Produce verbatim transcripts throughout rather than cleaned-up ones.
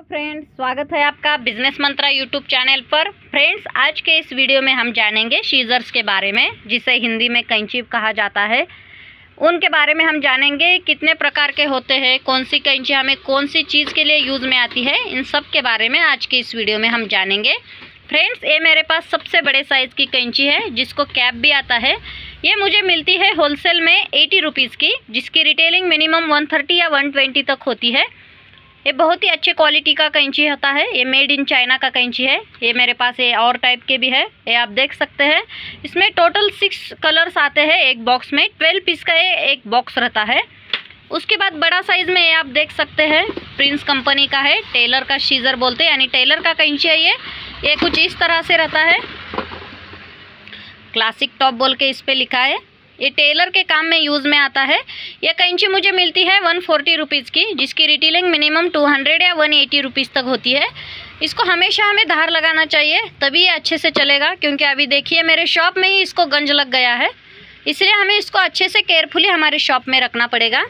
Friends, स्वागत है आपका बिजनेस मंत्रा यूट्यूब चैनल पर। फ्रेंड्स, आज के इस वीडियो में हम जानेंगे सीजर्स के बारे में, जिसे हिंदी में कैंची कहा जाता है। उनके बारे में हम जानेंगे कितने प्रकार के होते हैं, कौन सी कैंची हमें कौन सी चीज़ के लिए यूज़ में आती है, इन सब के बारे में आज की इस वीडियो में हम जानेंगे। फ्रेंड्स, ये मेरे पास सबसे बड़े साइज़ की कैंची है, जिसको कैप भी आता है। ये मुझे मिलती है होलसेल में एटी रुपीज़ की, जिसकी रिटेलिंग मिनिमम वन थर्टी या वन ट्वेंटी तक होती है। ये बहुत ही अच्छे क्वालिटी का कैंची होता है। ये मेड इन चाइना का कैंची है। ये मेरे पास ये और टाइप के भी है, ये आप देख सकते हैं। इसमें टोटल सिक्स कलर्स आते हैं एक बॉक्स में। ट्वेल्व पीस का ये एक बॉक्स रहता है। उसके बाद बड़ा साइज़ में ये आप देख सकते हैं, प्रिंस कंपनी का है, टेलर का सीजर बोलते हैं, यानी टेलर का कैंची है। ये ये कुछ इस तरह से रहता है, क्लासिक टॉप बोल के इस पर लिखा है। ये टेलर के काम में यूज़ में आता है। ये कैंची मुझे मिलती है वन फोर्टी रुपीज़ की, जिसकी रिटेलिंग मिनिमम टू हंड्रेड या वन एटी रुपीज़ तक होती है। इसको हमेशा हमें धार लगाना चाहिए, तभी ये अच्छे से चलेगा, क्योंकि अभी देखिए मेरे शॉप में ही इसको गंज लग गया है, इसलिए हमें इसको अच्छे से केयरफुली हमारे शॉप में रखना पड़ेगा।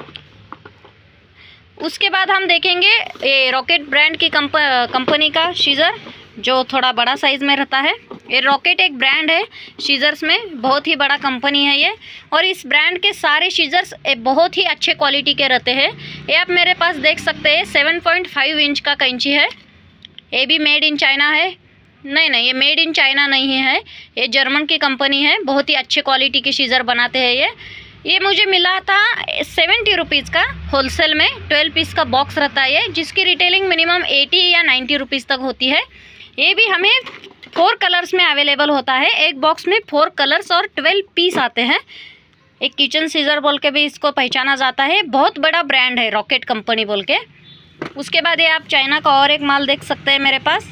उसके बाद हम देखेंगे ये रॉकेट ब्रांड की कंप कंपनी का सीजर, जो थोड़ा बड़ा साइज़ में रहता है। ये रॉकेट एक ब्रांड है सीजर्स में, बहुत ही बड़ा कंपनी है ये, और इस ब्रांड के सारे सीजर्स बहुत ही अच्छे क्वालिटी के रहते हैं। ये आप मेरे पास देख सकते हैं, सेवन पॉइंट फाइव इंच का कैंची है। ये भी मेड इन चाइना है। नहीं नहीं, ये मेड इन चाइना नहीं है, ये जर्मन की कंपनी है। बहुत ही अच्छे क्वालिटी के सीजर बनाते हैं ये। ये मुझे मिला था सेवेंटी रुपीज़ का होलसेल में। ट्वेल्व पीस का बॉक्स रहता है ये, जिसकी रिटेलिंग मिनिमम एटी या नाइन्टी रुपीज़ तक होती है। ये भी हमें फोर कलर्स में अवेलेबल होता है। एक बॉक्स में फोर कलर्स और ट्वेल्व पीस आते हैं। एक किचन सीजर बोल के भी इसको पहचाना जाता है। बहुत बड़ा ब्रांड है रॉकेट कंपनी बोल के। उसके बाद ये आप चाइना का और एक माल देख सकते हैं मेरे पास।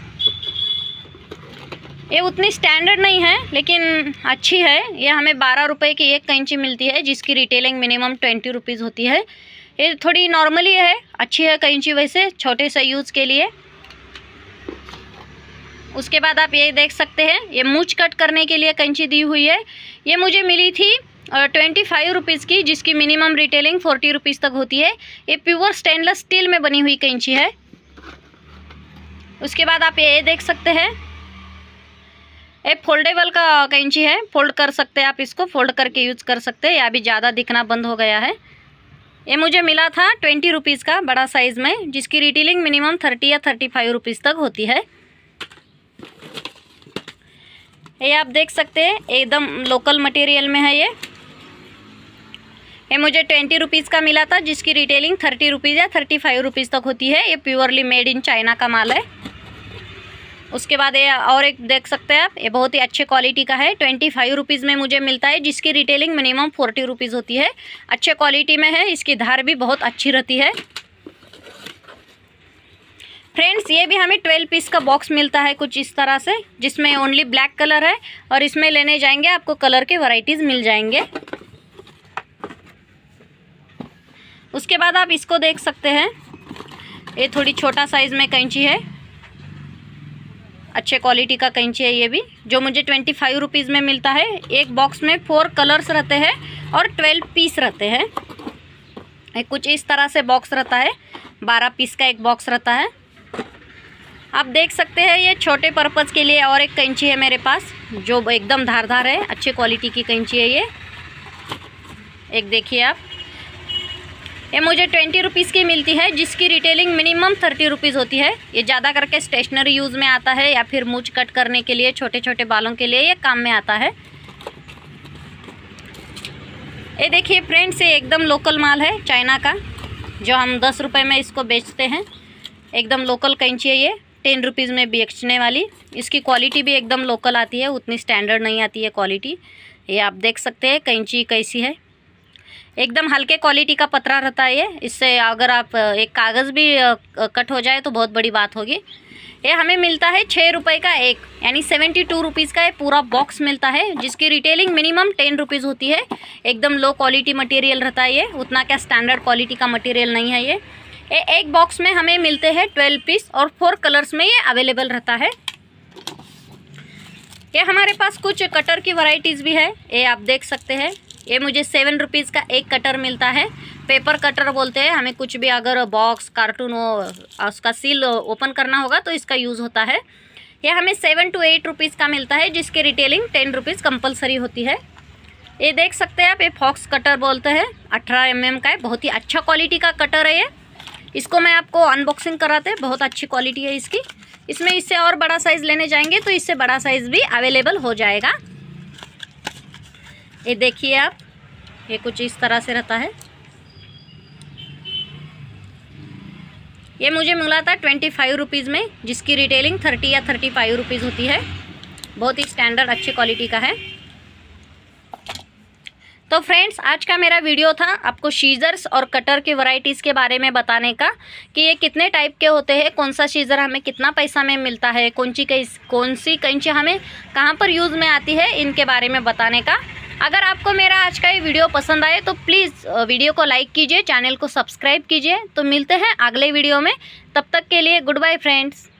ये उतनी स्टैंडर्ड नहीं है, लेकिन अच्छी है। ये हमें बारह रुपये की एक कैंची मिलती है, जिसकी रिटेलिंग मिनिमम ट्वेंटी रुपीज़ होती है। ये थोड़ी नॉर्मली है, अच्छी है कैंची वैसे, छोटे से यूज़ के लिए। उसके बाद आप ये देख सकते हैं, ये मूंछ कट करने के लिए कैंची दी हुई है। ये मुझे मिली थी ट्वेंटी फाइव रुपीज़ की, जिसकी मिनिमम रिटेलिंग फोर्टी रुपीज़ तक होती है। ये प्योर स्टेनलेस स्टील में बनी हुई कैंची है। उसके बाद आप ये देख सकते हैं, ये फोल्डेबल का कैंची है। फोल्ड कर सकते हैं आप, इसको फोल्ड करके यूज़ कर सकते हैं। या अभी ज़्यादा दिखना बंद हो गया है। ये मुझे मिला था ट्वेंटी रुपीज़ का बड़ा साइज़ में, जिसकी रिटेलिंग मिनिमम थर्टी या थर्टी फाइव रुपीज़ तक होती है। ये आप देख सकते हैं, एकदम लोकल मटेरियल में है ये। ये मुझे ट्वेंटी रुपीज़ का मिला था, जिसकी रिटेलिंग थर्टी रुपीज़ या थर्टी फाइव रुपीज़ तक होती है। ये प्योरली मेड इन चाइना का माल है। उसके बाद ये और एक देख सकते हैं आप, ये बहुत ही अच्छे क्वालिटी का है। ट्वेंटी फाइव रुपीज़ में मुझे मिलता है, जिसकी रिटेलिंग मिनिमम फोर्टी रुपीज़ होती है। अच्छे क्वालिटी में है, इसकी धार भी बहुत अच्छी रहती है। फ्रेंड्स, ये भी हमें ट्वेल्व पीस का बॉक्स मिलता है कुछ इस तरह से, जिसमें ओनली ब्लैक कलर है, और इसमें लेने जाएंगे आपको कलर के वैरायटीज़ मिल जाएंगे। उसके बाद आप इसको देख सकते हैं, ये थोड़ी छोटा साइज़ में कैंची है। अच्छे क्वालिटी का कैंची है ये भी, जो मुझे ट्वेंटी फाइव रुपीज़ में मिलता है। एक बॉक्स में फोर कलर्स रहते हैं और ट्वेल्व पीस रहते हैं। एक कुछ इस तरह से बॉक्स रहता है, बारह पीस का एक बॉक्स रहता है। आप देख सकते हैं, ये छोटे पर्पज़ के लिए और एक कैंची है मेरे पास, जो एकदम धारदार है, अच्छे क्वालिटी की कैंची है ये। एक देखिए आप, ये मुझे ट्वेंटी रुपीज़ की मिलती है, जिसकी रिटेलिंग मिनिमम थर्टी रुपीज़ होती है। ये ज़्यादा करके स्टेशनरी यूज़ में आता है, या फिर मूंछ कट करने के लिए, छोटे छोटे बालों के लिए ये काम में आता है। ये देखिए फ्रेंड्स, ये एकदम लोकल माल है चाइना का, जो हम दस रुपये में इसको बेचते हैं। एकदम लोकल कैंची है ये, टेन रुपीज़ में बेचने वाली। इसकी क्वालिटी भी एकदम लोकल आती है, उतनी स्टैंडर्ड नहीं आती है क्वालिटी। ये आप देख सकते हैं कैंची कैसी है, एकदम हल्के क्वालिटी का पतरा रहता है ये। इससे अगर आप एक कागज़ भी कट हो जाए तो बहुत बड़ी बात होगी। ये हमें मिलता है छः रुपये का एक, यानी सेवेंटी टू रुपीज़ का ये पूरा बॉक्स मिलता है, जिसकी रिटेलिंग मिनिमम टेन रुपीज़ होती है। एकदम लो क्वालिटी मटेरियल रहता है ये, उतना क्या स्टैंडर्ड क्वालिटी का मटेरियल नहीं है ये। ये एक बॉक्स में हमें मिलते हैं ट्वेल्व पीस, और फोर कलर्स में ये अवेलेबल रहता है। ये हमारे पास कुछ कटर की वैरायटीज़ भी है, ये आप देख सकते हैं। ये मुझे सेवन रुपीज़ का एक कटर मिलता है, पेपर कटर बोलते हैं, हमें कुछ भी अगर बॉक्स कार्टून हो उसका सील ओपन करना होगा तो इसका यूज़ होता है। यह हमें सेवन टू एट रुपीज़ का मिलता है, जिसकी रिटेलिंग टेन रुपीज़ कंपलसरी होती है। ये देख सकते हैं आप, ये फॉक्स कटर बोलते हैं, अठारह एम एम का है, बहुत ही अच्छा क्वालिटी का कटर है ये। इसको मैं आपको अनबॉक्सिंग कराते हैं, बहुत अच्छी क्वालिटी है इसकी। इसमें इससे और बड़ा साइज़ लेने जाएंगे तो इससे बड़ा साइज़ भी अवेलेबल हो जाएगा। ये देखिए आप, ये कुछ इस तरह से रहता है। ये मुझे मिला था ट्वेंटी फाइव रुपीज़ में, जिसकी रिटेलिंग थर्टी या थर्टी फाइव रुपीज़ होती है। बहुत ही स्टैंडर्ड अच्छी क्वालिटी का है। तो फ्रेंड्स, आज का मेरा वीडियो था आपको सीजर्स और कटर की वैरायटीज़ के बारे में बताने का कि ये कितने टाइप के होते हैं, कौन सा सीजर हमें कितना पैसा में मिलता है, कौन सी कौन सी कैंची हमें कहाँ पर यूज़ में आती है, इनके बारे में बताने का। अगर आपको मेरा आज का ये वीडियो पसंद आए तो प्लीज़ वीडियो को लाइक कीजिए, चैनल को सब्सक्राइब कीजिए। तो मिलते हैं अगले वीडियो में, तब तक के लिए गुड बाय फ्रेंड्स।